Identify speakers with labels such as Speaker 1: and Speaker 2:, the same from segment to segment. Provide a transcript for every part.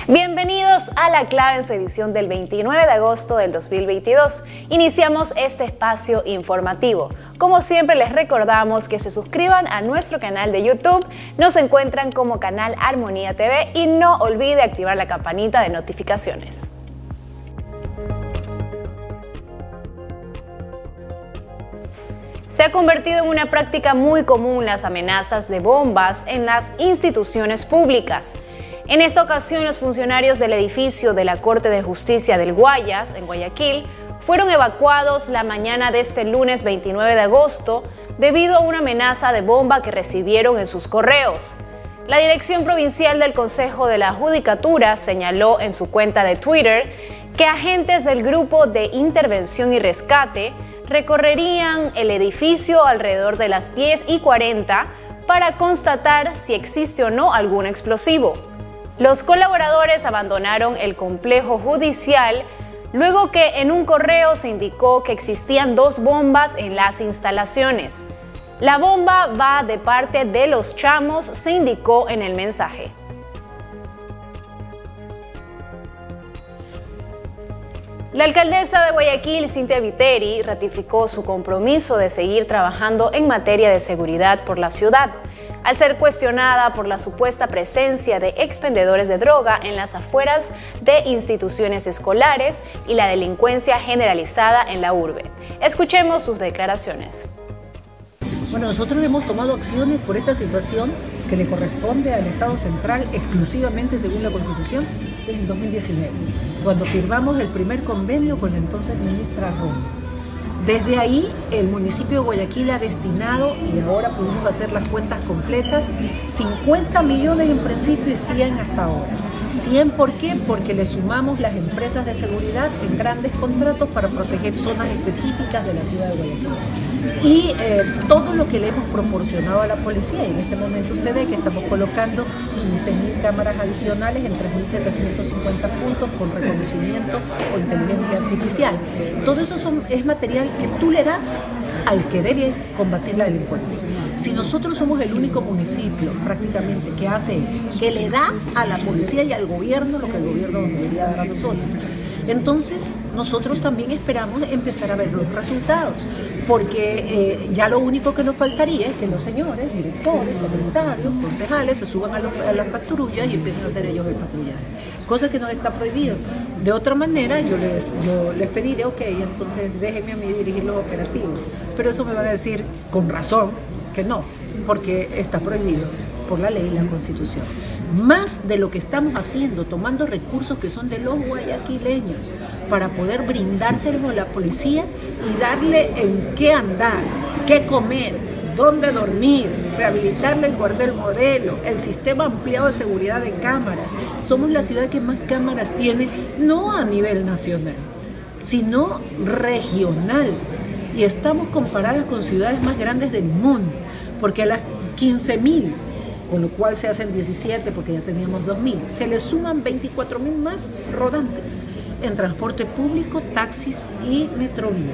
Speaker 1: Bienvenidos a La Clave en su edición del 29 de agosto del 2022. Iniciamos este espacio informativo. Como siempre les recordamos que se suscriban a nuestro canal de YouTube, nos encuentran como Canal Armonía TV y no olvide activar la campanita de notificaciones. Se ha convertido en una práctica muy común las amenazas de bombas en las instituciones públicas. En esta ocasión, los funcionarios del edificio de la Corte de Justicia del Guayas, en Guayaquil, fueron evacuados la mañana de este lunes 29 de agosto debido a una amenaza de bomba que recibieron en sus correos. La Dirección Provincial del Consejo de la Judicatura señaló en su cuenta de Twitter que agentes del Grupo de Intervención y Rescate recorrerían el edificio alrededor de las 10:40 para constatar si existe o no algún explosivo. Los colaboradores abandonaron el complejo judicial luego que en un correo se indicó que existían 2 bombas en las instalaciones. La bomba va de parte de los chamos, se indicó en el mensaje. La alcaldesa de Guayaquil, Cintia Viteri, ratificó su compromiso de seguir trabajando en materia de seguridad por la ciudad, al ser cuestionada por la supuesta presencia de expendedores de droga en las afueras de instituciones escolares y la delincuencia generalizada en la urbe. Escuchemos sus declaraciones.
Speaker 2: Bueno, nosotros hemos tomado acciones por esta situación que le corresponde al Estado Central exclusivamente según la Constitución desde el 2019, cuando firmamos el primer convenio con la entonces ministra Ron. Desde ahí, el municipio de Guayaquil ha destinado, y ahora pudimos hacer las cuentas completas, 50 millones en principio y 100 hasta ahora. 100, ¿por qué? Porque le sumamos las empresas de seguridad en grandes contratos para proteger zonas específicas de la ciudad de Guayaquil. Y todo lo que le hemos proporcionado a la policía, y en este momento usted ve que estamos colocando 15.000 cámaras adicionales en 3.750 puntos con reconocimiento o inteligencia artificial. Todo eso es material que tú le das al que debe combatir la delincuencia. Si nosotros somos el único municipio prácticamente que hace eso, que le da a la policía y al gobierno lo que el gobierno nos debería dar a nosotros, entonces nosotros también esperamos empezar a ver los resultados, porque ya lo único que nos faltaría es que los señores, directores, secretarios, concejales se suban a las patrullas y empiecen a hacer ellos el patrullaje, cosa que no está prohibido. De otra manera yo les pediré, ok, entonces déjenme a mí dirigir los operativos, pero eso me van a decir con razón que no, porque está prohibido por la ley y la Constitución. Más de lo que estamos haciendo, tomando recursos que son de los guayaquileños para poder brindárselos a la policía y darle en qué andar, qué comer, dónde dormir, rehabilitarle el cuartel modelo, el sistema ampliado de seguridad de cámaras. Somos la ciudad que más cámaras tiene, no a nivel nacional, sino regional. Y estamos comparadas con ciudades más grandes del mundo, porque a las 15.000, con lo cual se hacen 17 porque ya teníamos 2.000, se le suman 24.000 más rodantes en transporte público, taxis y metrovía.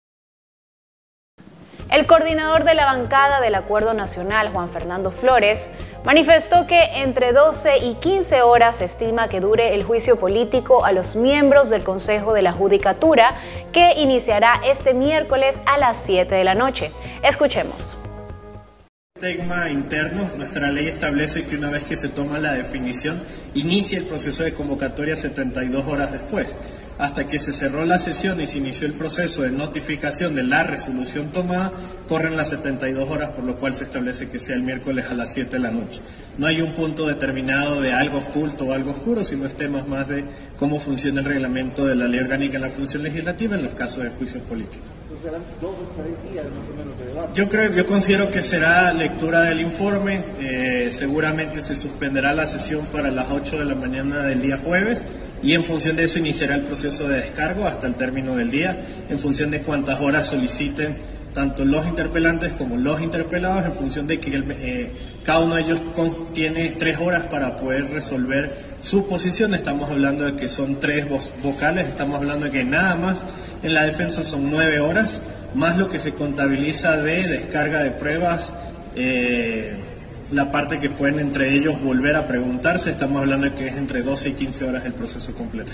Speaker 1: El coordinador de la bancada del Acuerdo Nacional, Juan Fernando Flores, manifestó que entre 12 y 15 horas se estima que dure el juicio político a los miembros del Consejo de la Judicatura, que iniciará este miércoles a las 7 de la noche. Escuchemos.
Speaker 3: Tema interno, nuestra ley establece que una vez que se toma la definición, inicia el proceso de convocatoria 72 horas después. Hasta que se cerró la sesión y se inició el proceso de notificación de la resolución tomada, corren las 72 horas, por lo cual se establece que sea el miércoles a las 7 de la noche. No hay un punto determinado de algo oculto o algo oscuro, sino es temas más de cómo funciona el reglamento de la ley orgánica en la función legislativa en los casos de juicios políticos. Yo considero que será lectura del informe, seguramente se suspenderá la sesión para las 8 de la mañana del día jueves y en función de eso iniciará el proceso de descargo hasta el término del día, en función de cuántas horas soliciten tanto los interpelantes como los interpelados, en función de que cada uno de ellos tiene 3 horas para poder resolver su posición. Estamos hablando de que son 3 vocales, estamos hablando de que nada más en la defensa son 9 horas, más lo que se contabiliza de descarga de pruebas la parte que pueden entre ellos volver a preguntarse, estamos hablando de que es entre 12 y 15 horas el proceso completo.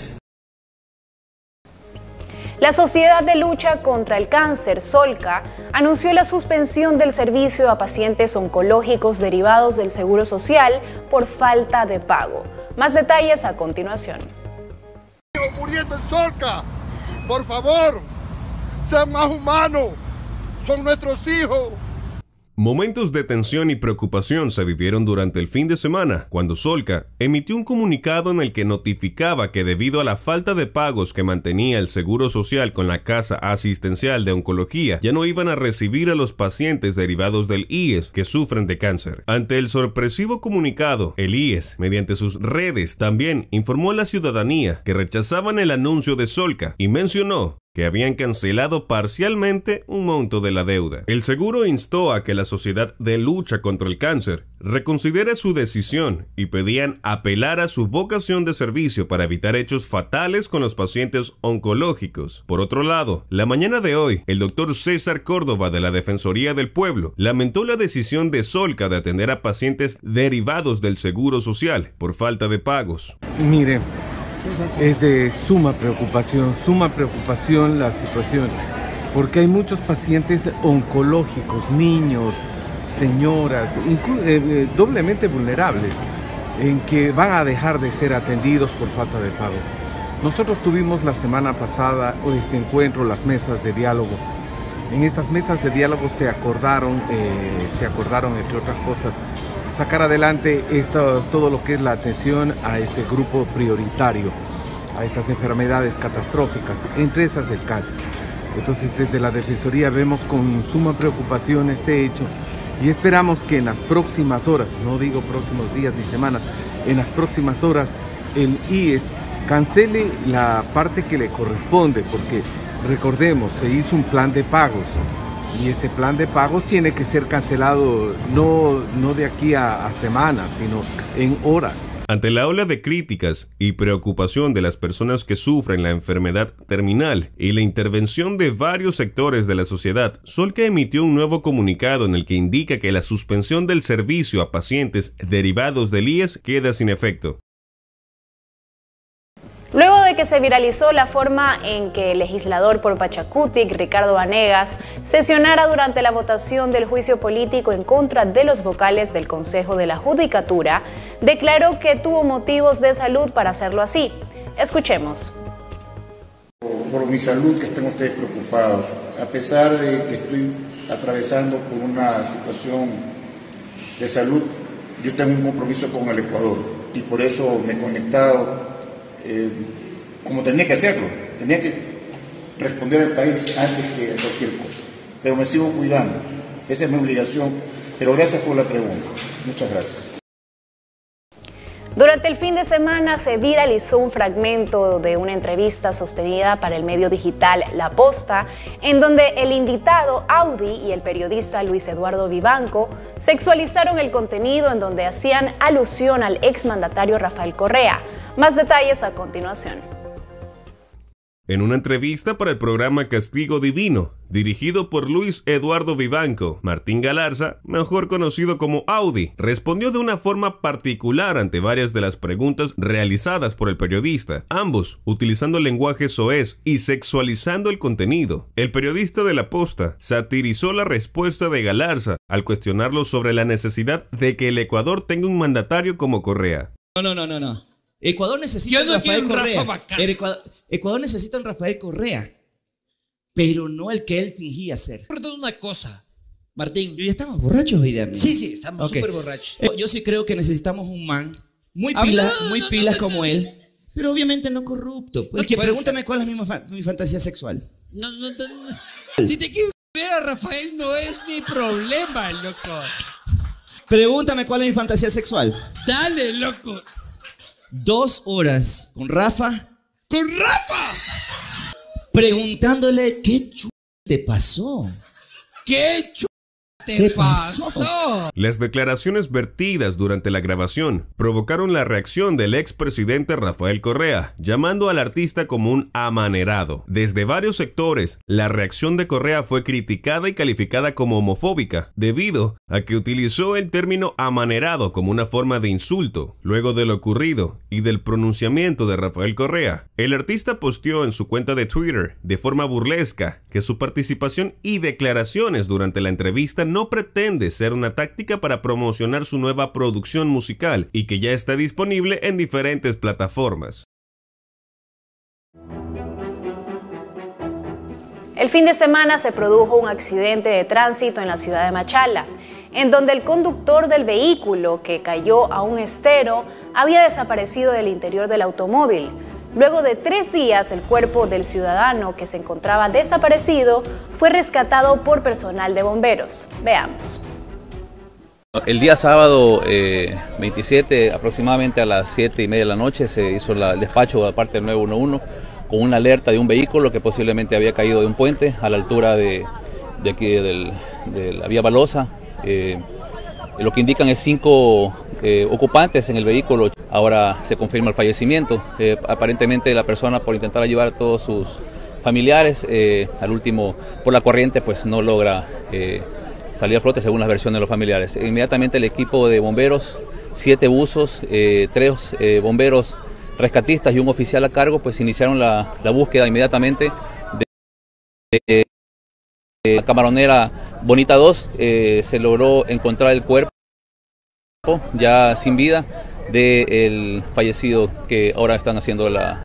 Speaker 1: La Sociedad de Lucha contra el Cáncer, SOLCA, anunció la suspensión del servicio a pacientes oncológicos derivados del Seguro Social por falta de pago. Más detalles a continuación.
Speaker 4: Muriendo en SOLCA, por favor, sean más humanos, son nuestros hijos.
Speaker 5: Momentos de tensión y preocupación se vivieron durante el fin de semana, cuando SOLCA emitió un comunicado en el que notificaba que debido a la falta de pagos que mantenía el Seguro Social con la Casa Asistencial de Oncología, ya no iban a recibir a los pacientes derivados del IES que sufren de cáncer. Ante el sorpresivo comunicado, el IES, mediante sus redes, también informó a la ciudadanía que rechazaban el anuncio de SOLCA y mencionó que habían cancelado parcialmente un monto de la deuda. El seguro instó a que la Sociedad de Lucha contra el Cáncer reconsidere su decisión y pedían apelar a su vocación de servicio para evitar hechos fatales con los pacientes oncológicos. Por otro lado, la mañana de hoy, el doctor César Córdoba de la Defensoría del Pueblo lamentó la decisión de SOLCA de atender a pacientes derivados del Seguro Social por falta de pagos.
Speaker 6: Mire, es de suma preocupación la situación, porque hay muchos pacientes oncológicos, niños, señoras, doblemente vulnerables, en que van a dejar de ser atendidos por falta de pago. Nosotros tuvimos la semana pasada este encuentro, las mesas de diálogo. En estas mesas de diálogo se acordaron, entre otras cosas, sacar adelante todo lo que es la atención a este grupo prioritario, a estas enfermedades catastróficas, entre esas el cáncer. Entonces, desde la Defensoría vemos con suma preocupación este hecho y esperamos que en las próximas horas, no digo próximos días ni semanas, en las próximas horas el IES cancele la parte que le corresponde, porque recordemos, se hizo un plan de pagos. Y este plan de pagos tiene que ser cancelado no de aquí a semanas, sino en horas.
Speaker 5: Ante la ola de críticas y preocupación de las personas que sufren la enfermedad terminal y la intervención de varios sectores de la sociedad, SOLCA emitió un nuevo comunicado en el que indica que la suspensión del servicio a pacientes derivados del IES queda sin efecto.
Speaker 1: Luego de que se viralizó la forma en que el legislador por Pachacutic, Ricardo Vanegas, sesionara durante la votación del juicio político en contra de los vocales del Consejo de la Judicatura, declaró que tuvo motivos de salud para hacerlo así. Escuchemos.
Speaker 7: Por mi salud, que estén ustedes preocupados, a pesar de que estoy atravesando por una situación de salud, yo tengo un compromiso con el Ecuador y por eso me he conectado como tenía que hacerlo, tenía que responder al país antes que cualquier cosa, pero me sigo cuidando, esa es mi obligación, pero gracias por la pregunta, muchas gracias.
Speaker 1: Durante el fin de semana se viralizó un fragmento de una entrevista sostenida para el medio digital La Posta, en donde el invitado Audi y el periodista Luis Eduardo Vivanco sexualizaron el contenido en donde hacían alusión al exmandatario Rafael Correa. Más detalles a continuación.
Speaker 5: En una entrevista para el programa Castigo Divino, dirigido por Luis Eduardo Vivanco, Martín Galarza, mejor conocido como Audi, respondió de una forma particular ante varias de las preguntas realizadas por el periodista, ambos utilizando el lenguaje soez y sexualizando el contenido. El periodista de La Posta satirizó la respuesta de Galarza al cuestionarlo sobre la necesidad de que el Ecuador tenga un mandatario como Correa.
Speaker 8: No. Ecuador necesita a Rafael Correa. Ecuador necesita a un Rafael Correa, pero no el que él fingía ser.
Speaker 9: Perdón una cosa, Martín.
Speaker 8: ¿Ya estamos borrachos hoy día?
Speaker 9: Sí, estamos súper borrachos.
Speaker 8: Yo sí creo que necesitamos un man muy pilas como él, pero obviamente no corrupto. Porque pregúntame cuál es mi fantasía sexual.
Speaker 9: No. Si te quieres ver a Rafael no es mi problema, loco.
Speaker 8: Pregúntame cuál es mi fantasía sexual.
Speaker 9: Dale, loco.
Speaker 8: 2 horas con Rafa.
Speaker 9: ¡Con Rafa!
Speaker 8: Preguntándole qué te pasó.
Speaker 9: ¿Qué ¿Qué pasó?
Speaker 5: Las declaraciones vertidas durante la grabación provocaron la reacción del expresidente Rafael Correa, llamando al artista como un amanerado. Desde varios sectores, la reacción de Correa fue criticada y calificada como homofóbica, debido a que utilizó el término amanerado como una forma de insulto. Luego de lo ocurrido y del pronunciamiento de Rafael Correa, el artista posteó en su cuenta de Twitter, de forma burlesca, que su participación y declaraciones durante la entrevista no pretende ser una táctica para promocionar su nueva producción musical y que ya está disponible en diferentes plataformas.
Speaker 1: El fin de semana se produjo un accidente de tránsito en la ciudad de Machala, en donde el conductor del vehículo que cayó a un estero había desaparecido del interior del automóvil. Luego de 3 días, el cuerpo del ciudadano que se encontraba desaparecido fue rescatado por personal de bomberos. Veamos.
Speaker 10: El día sábado 27, aproximadamente a las 7:30 de la noche, se hizo el despacho de parte del 911 con una alerta de un vehículo que posiblemente había caído de un puente a la altura de aquí de la vía Balosa. Lo que indican es 5 ocupantes en el vehículo. Ahora se confirma el fallecimiento. Aparentemente la persona, por intentar llevar a todos sus familiares, al último por la corriente, pues no logra salir a flote según las versiones de los familiares. Inmediatamente el equipo de bomberos, 7 buzos, 3 bomberos rescatistas y un oficial a cargo, pues iniciaron la búsqueda inmediatamente de la camaronera Bonita 2. Se logró encontrar el cuerpo ya sin vida del fallecido, que ahora están haciendo la...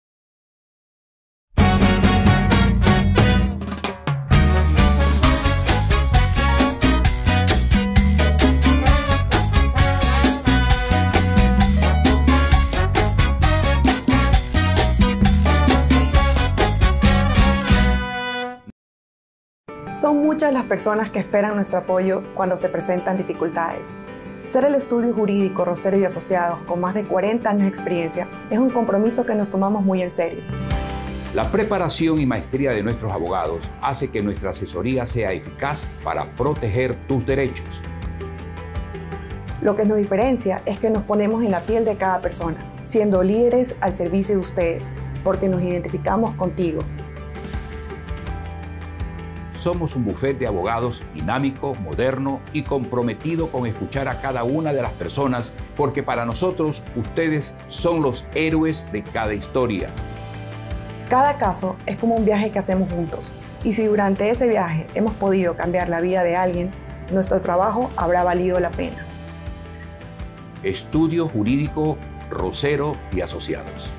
Speaker 11: Son muchas las personas que esperan nuestro apoyo cuando se presentan dificultades. Ser el estudio jurídico Rosero y Asociados, con más de 40 años de experiencia, es un compromiso que nos tomamos muy en serio.
Speaker 12: La preparación y maestría de nuestros abogados hace que nuestra asesoría sea eficaz para proteger tus derechos.
Speaker 11: Lo que nos diferencia es que nos ponemos en la piel de cada persona, siendo líderes al servicio de ustedes, porque nos identificamos contigo.
Speaker 12: Somos un bufete de abogados dinámico, moderno y comprometido con escuchar a cada una de las personas, porque para nosotros ustedes son los héroes de cada historia.
Speaker 11: Cada caso es como un viaje que hacemos juntos, y si durante ese viaje hemos podido cambiar la vida de alguien, nuestro trabajo habrá valido la pena.
Speaker 12: Estudio Jurídico Rosero y Asociados.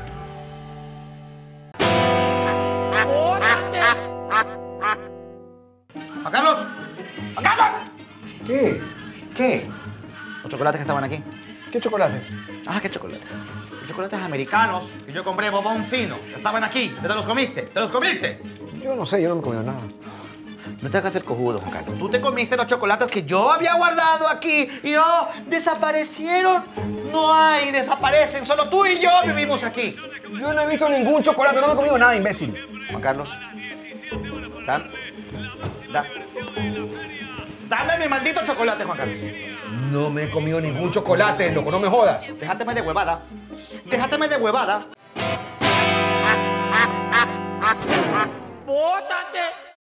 Speaker 13: ¡Juan Carlos! ¡Juan Carlos!
Speaker 14: ¿Qué?
Speaker 13: ¿Qué? Los chocolates que estaban aquí.
Speaker 14: ¿Qué chocolates?
Speaker 13: Ah, ¿qué chocolates? Los chocolates americanos que yo compré, bobón fino. Estaban aquí. ¿Te los comiste? ¿Te los comiste?
Speaker 14: Yo no sé, yo no me he comido nada.
Speaker 13: No te hagas el cojudo, Juan Carlos. Tú te comiste los chocolates que yo había guardado aquí y desaparecieron. No hay, desaparecen. Solo tú y yo vivimos aquí.
Speaker 14: Yo no he visto ningún chocolate, no me he comido nada, imbécil.
Speaker 13: Juan Carlos, dame mi maldito chocolate, Juan Carlos.
Speaker 14: No me he comido ningún chocolate, loco, no me jodas.
Speaker 13: Déjateme de huevada. Déjateme de huevada. ¡Bótate!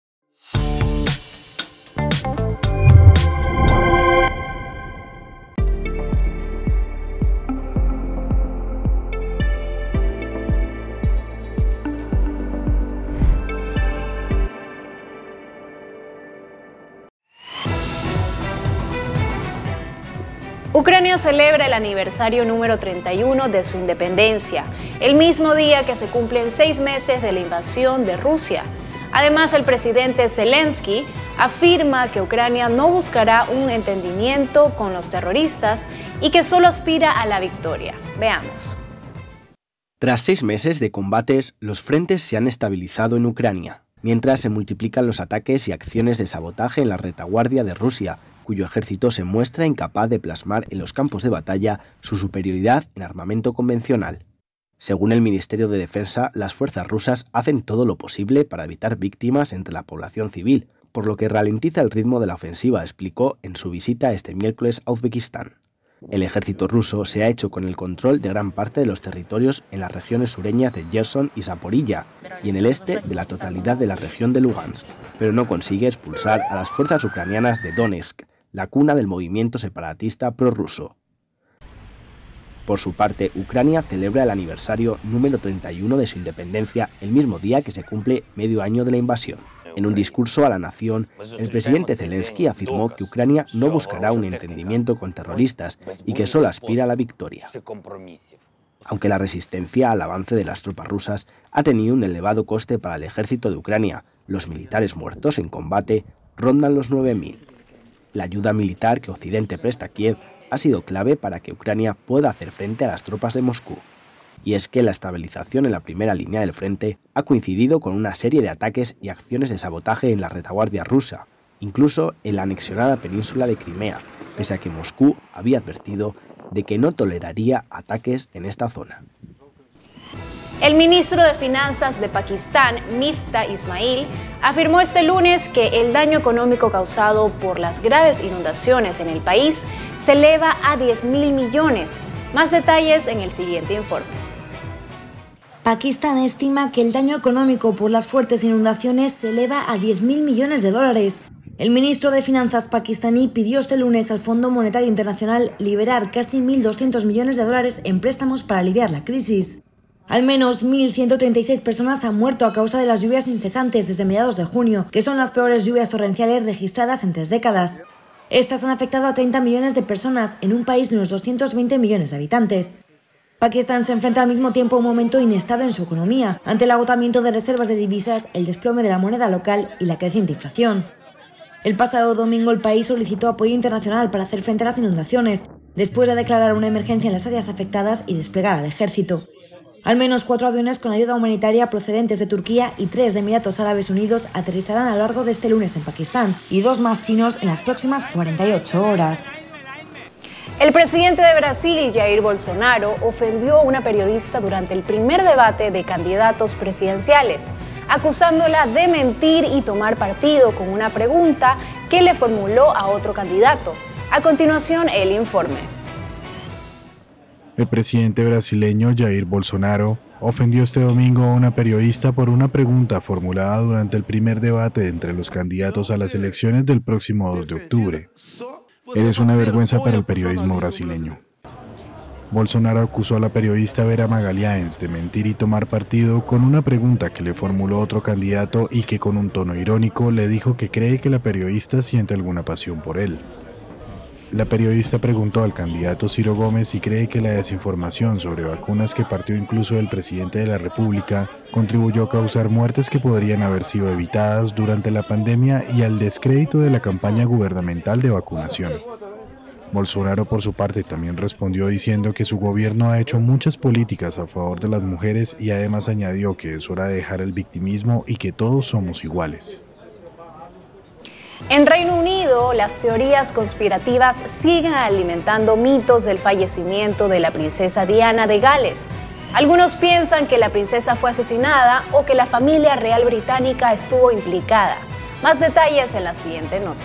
Speaker 1: Ucrania celebra el aniversario número 31 de su independencia, el mismo día que se cumplen 6 meses de la invasión de Rusia. Además, el presidente Zelensky afirma que Ucrania no buscará un entendimiento con los terroristas y que solo aspira a la victoria. Veamos.
Speaker 15: Tras 6 meses de combates, los frentes se han estabilizado en Ucrania, mientras se multiplican los ataques y acciones de sabotaje en la retaguardia de Rusia, cuyo ejército se muestra incapaz de plasmar en los campos de batalla su superioridad en armamento convencional. Según el Ministerio de Defensa, las fuerzas rusas hacen todo lo posible para evitar víctimas entre la población civil, por lo que ralentiza el ritmo de la ofensiva, explicó en su visita este miércoles a Uzbekistán. El ejército ruso se ha hecho con el control de gran parte de los territorios en las regiones sureñas de Gerson y Zaporilla y en el este de la totalidad de la región de Lugansk, pero no consigue expulsar a las fuerzas ucranianas de Donetsk, la cuna del movimiento separatista prorruso. Por su parte, Ucrania celebra el aniversario número 31 de su independencia el mismo día que se cumple medio año de la invasión. En un discurso a la nación, el presidente Zelensky afirmó que Ucrania no buscará un entendimiento con terroristas y que solo aspira a la victoria. Aunque la resistencia al avance de las tropas rusas ha tenido un elevado coste para el ejército de Ucrania, los militares muertos en combate rondan los 9.000. La ayuda militar que Occidente presta a Kiev ha sido clave para que Ucrania pueda hacer frente a las tropas de Moscú. Y es que la estabilización en la primera línea del frente ha coincidido con una serie de ataques y acciones de sabotaje en la retaguardia rusa, incluso en la anexionada península de Crimea, pese a que Moscú había advertido de que no toleraría ataques en esta zona.
Speaker 1: El ministro de Finanzas de Pakistán, Miftah Ismail, afirmó este lunes que el daño económico causado por las graves inundaciones en el país se eleva a 10.000 millones. Más detalles en el siguiente informe.
Speaker 16: Pakistán estima que el daño económico por las fuertes inundaciones se eleva a 10.000 millones de dólares. El ministro de Finanzas pakistaní pidió este lunes al Fondo Monetario Internacional liberar casi 1.200 millones de dólares en préstamos para aliviar la crisis. Al menos 1.136 personas han muerto a causa de las lluvias incesantes desde mediados de junio, que son las peores lluvias torrenciales registradas en 3 décadas. Estas han afectado a 30 millones de personas en un país de unos 220 millones de habitantes. Pakistán se enfrenta al mismo tiempo a un momento inestable en su economía, ante el agotamiento de reservas de divisas, el desplome de la moneda local y la creciente inflación. El pasado domingo el país solicitó apoyo internacional para hacer frente a las inundaciones, después de declarar una emergencia en las áreas afectadas y desplegar al ejército. Al menos 4 aviones con ayuda humanitaria procedentes de Turquía y 3 de Emiratos Árabes Unidos aterrizarán a lo largo de este lunes en Pakistán y 2 más chinos en las próximas 48 horas.
Speaker 1: El presidente de Brasil, Jair Bolsonaro, ofendió a una periodista durante el primer debate de candidatos presidenciales, acusándola de mentir y tomar partido con una pregunta que le formuló a otro candidato. A continuación, el informe.
Speaker 17: El presidente brasileño Jair Bolsonaro ofendió este domingo a una periodista por una pregunta formulada durante el primer debate entre los candidatos a las elecciones del próximo 2 de octubre. Eres una vergüenza para el periodismo brasileño. Bolsonaro acusó a la periodista Vera Magalhães de mentir y tomar partido con una pregunta que le formuló otro candidato y que con un tono irónico le dijo que cree que la periodista siente alguna pasión por él. La periodista preguntó al candidato Ciro Gómez si cree que la desinformación sobre vacunas que partió incluso del presidente de la República contribuyó a causar muertes que podrían haber sido evitadas durante la pandemia y al descrédito de la campaña gubernamental de vacunación. Bolsonaro, por su parte, también respondió diciendo que su gobierno ha hecho muchas políticas a favor de las mujeres y además añadió que es hora de dejar el victimismo y que todos somos iguales.
Speaker 1: En Reino Unido, las teorías conspirativas siguen alimentando mitos del fallecimiento de la princesa Diana de Gales. Algunos piensan que la princesa fue asesinada o que la familia real británica estuvo implicada. Más detalles en la siguiente nota.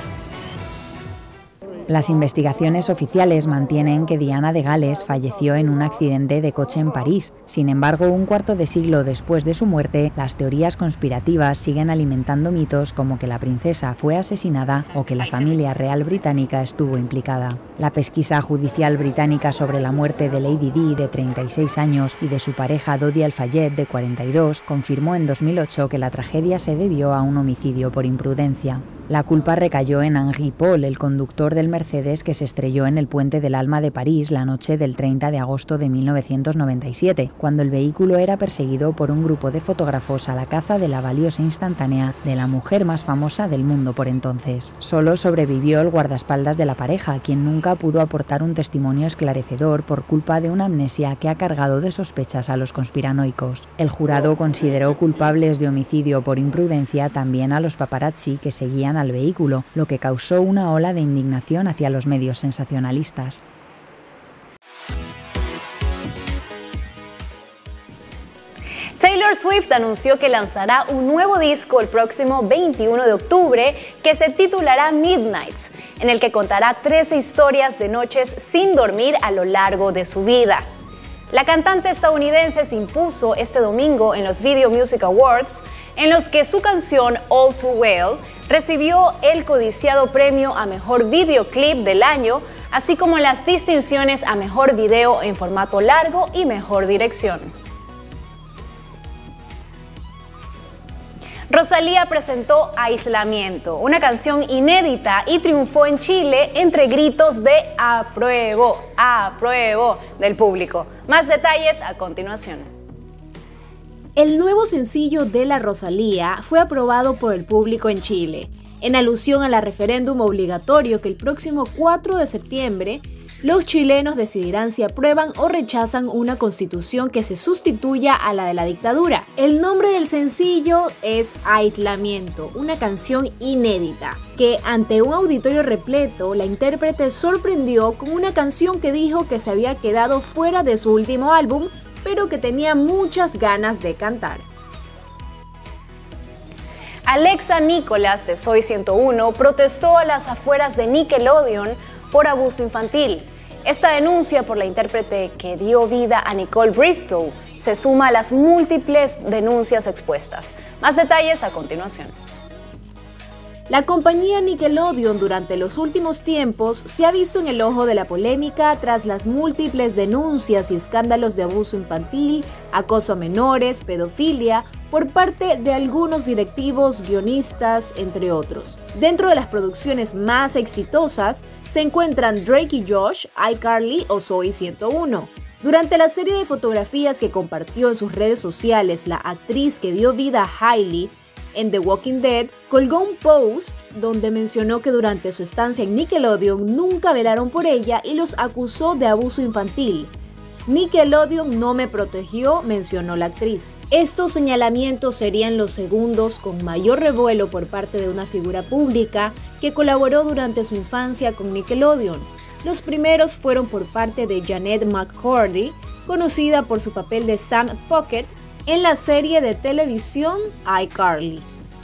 Speaker 18: Las investigaciones oficiales mantienen que Diana de Gales falleció en un accidente de coche en París. Sin embargo, un cuarto de siglo después de su muerte, las teorías conspirativas siguen alimentando mitos como que la princesa fue asesinada o que la familia real británica estuvo implicada. La pesquisa judicial británica sobre la muerte de Lady Di, de 36 años, y de su pareja Dodi Al-Fayed, de 42, confirmó en 2008 que la tragedia se debió a un homicidio por imprudencia. La culpa recayó en Henri Paul, el conductor del Mercedes que se estrelló en el Puente del Alma de París la noche del 30 de agosto de 1997, cuando el vehículo era perseguido por un grupo de fotógrafos a la caza de la valiosa instantánea de la mujer más famosa del mundo por entonces. Solo sobrevivió el guardaespaldas de la pareja, quien nunca pudo aportar un testimonio esclarecedor por culpa de una amnesia que ha cargado de sospechas a los conspiranoicos. El jurado consideró culpables de homicidio por imprudencia también a los paparazzi que seguían al vehículo, lo que causó una ola de indignación hacia los medios sensacionalistas.
Speaker 1: Taylor Swift anunció que lanzará un nuevo disco el próximo 21 de octubre que se titulará Midnights, en el que contará 13 historias de noches sin dormir a lo largo de su vida. La cantante estadounidense se impuso este domingo en los Video Music Awards, en los que su canción All Too Well recibió el codiciado premio a Mejor Videoclip del año, así como las distinciones a Mejor Video en formato largo y Mejor Dirección. Rosalía presentó Aislamiento, una canción inédita, y triunfó en Chile entre gritos de "apruebo, apruebo" del público. Más detalles a continuación.
Speaker 19: El nuevo sencillo de la Rosalía fue aprobado por el público en Chile, en alusión a la referéndum obligatorio que el próximo 4 de septiembre los chilenos decidirán si aprueban o rechazan una constitución que se sustituya a la de la dictadura. El nombre del sencillo es Aislamiento, una canción inédita, que ante un auditorio repleto, la intérprete sorprendió con una canción que dijo que se había quedado fuera de su último álbum, pero que tenía muchas ganas de cantar.
Speaker 1: Alexa Nicholas, de Soy 101, protestó a las afueras de Nickelodeon por abuso infantil. Esta denuncia por la intérprete que dio vida a Nicole Bristow se suma a las múltiples denuncias expuestas. Más detalles a continuación.
Speaker 19: La compañía Nickelodeon durante los últimos tiempos se ha visto en el ojo de la polémica tras las múltiples denuncias y escándalos de abuso infantil, acoso a menores, pedofilia, por parte de algunos directivos, guionistas, entre otros. Dentro de las producciones más exitosas se encuentran Drake y Josh, iCarly o Soy 101. Durante la serie de fotografías que compartió en sus redes sociales, la actriz que dio vida a Hailey en The Walking Dead colgó un post donde mencionó que durante su estancia en Nickelodeon nunca velaron por ella y los acusó de abuso infantil. Nickelodeon no me protegió, mencionó la actriz. Estos señalamientos serían los segundos con mayor revuelo por parte de una figura pública que colaboró durante su infancia con Nickelodeon. Los primeros fueron por parte de Janet McCurdy, conocida por su papel de Sam Puckett en la serie de televisión iCarly.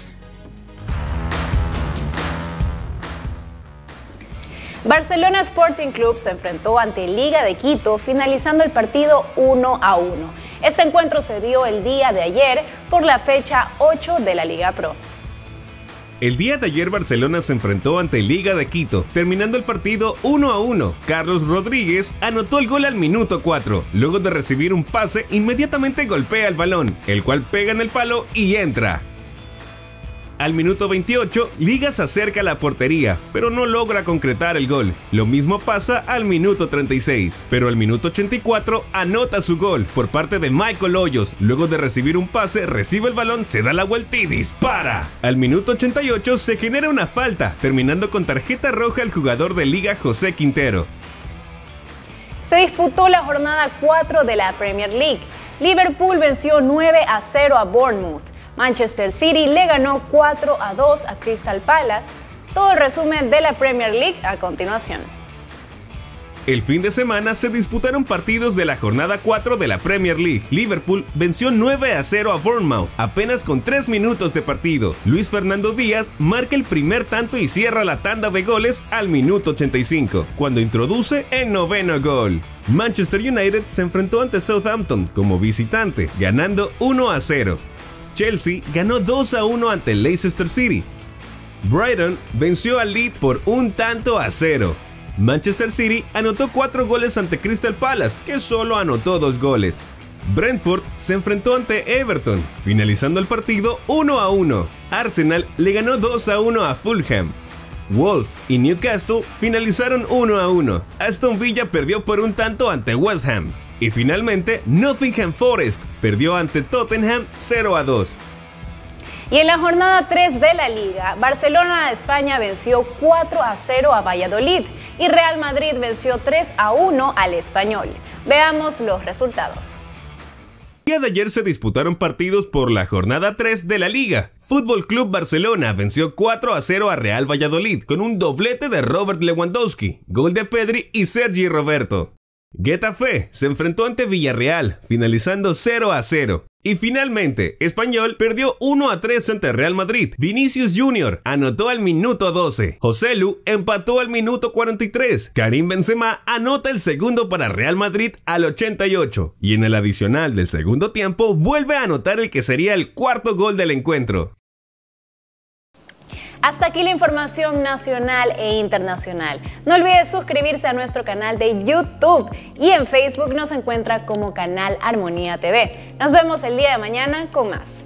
Speaker 1: Barcelona Sporting Club se enfrentó ante Liga de Quito, finalizando el partido 1-1. Este encuentro se dio el día de ayer por la fecha 8 de la Liga Pro.
Speaker 5: El día de ayer Barcelona se enfrentó ante Liga de Quito, terminando el partido 1-1. Carlos Rodríguez anotó el gol al minuto 4. Luego de recibir un pase, inmediatamente golpea el balón, el cual pega en el palo y entra. Al minuto 28, Liga se acerca a la portería, pero no logra concretar el gol. Lo mismo pasa al minuto 36, pero al minuto 84 anota su gol por parte de Michael Hoyos. Luego de recibir un pase, recibe el balón, se da la vuelta y dispara. Al minuto 88 se genera una falta, terminando con tarjeta roja al jugador de Liga José Quintero.
Speaker 1: Se disputó la jornada 4 de la Premier League. Liverpool venció 9-0 a Bournemouth. Manchester City le ganó 4-2 a Crystal Palace. Todo el resumen de la Premier League a continuación.
Speaker 5: El fin de semana se disputaron partidos de la jornada 4 de la Premier League. Liverpool venció 9-0 a Bournemouth, apenas con 3 minutos de partido. Luis Fernando Díaz marca el primer tanto y cierra la tanda de goles al minuto 85, cuando introduce el 9º gol. Manchester United se enfrentó ante Southampton como visitante, ganando 1-0. Chelsea ganó 2-1 ante Leicester City. Brighton venció al Leeds por 1-0. Manchester City anotó 4 goles ante Crystal Palace, que solo anotó 2 goles. Brentford se enfrentó ante Everton, finalizando el partido 1-1. Arsenal le ganó 2-1 a Fulham. Wolves y Newcastle finalizaron 1-1. Aston Villa perdió por 1 ante West Ham. Y finalmente, Nottingham Forest perdió ante Tottenham 0-2.
Speaker 1: Y en la jornada 3 de la Liga, Barcelona de España venció 4-0 a Valladolid y Real Madrid venció 3-1 al Español. Veamos los resultados.
Speaker 5: El día de ayer se disputaron partidos por la jornada 3 de la Liga. Fútbol Club Barcelona venció 4-0 a Real Valladolid con un doblete de Robert Lewandowski, gol de Pedri y Sergi Roberto. Getafe se enfrentó ante Villarreal, finalizando 0-0. Y finalmente, Espanyol perdió 1-3 ante Real Madrid. Vinicius Jr. anotó al minuto 12. Joselu empató al minuto 43. Karim Benzema anota el segundo para Real Madrid al 88. Y en el adicional del segundo tiempo vuelve a anotar el que sería el cuarto gol del encuentro.
Speaker 1: Hasta aquí la información nacional e internacional. No olvide suscribirse a nuestro canal de YouTube y en Facebook nos encuentra como Canal Armonía TV. Nos vemos el día de mañana con más.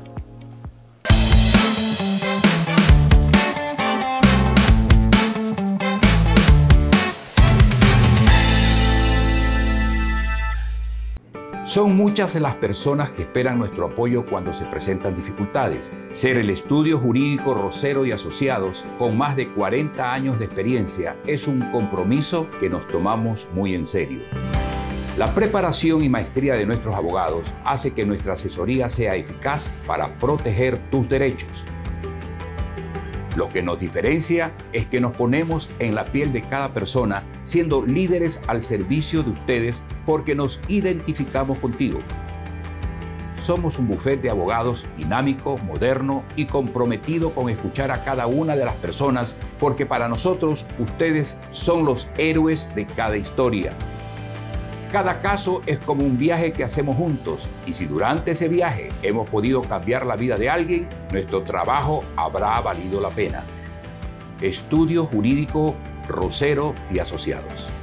Speaker 12: Son muchas las personas que esperan nuestro apoyo cuando se presentan dificultades. Ser el estudio jurídico Rosero y Asociados, con más de 40 años de experiencia, es un compromiso que nos tomamos muy en serio. La preparación y maestría de nuestros abogados hace que nuestra asesoría sea eficaz para proteger tus derechos. Lo que nos diferencia es que nos ponemos en la piel de cada persona, siendo líderes al servicio de ustedes porque nos identificamos contigo. Somos un bufete de abogados dinámico, moderno y comprometido con escuchar a cada una de las personas porque para nosotros ustedes son los héroes de cada historia. Cada caso es como un viaje que hacemos juntos y si durante ese viaje hemos podido cambiar la vida de alguien, nuestro trabajo habrá valido la pena. Estudio Jurídico Rosero y Asociados.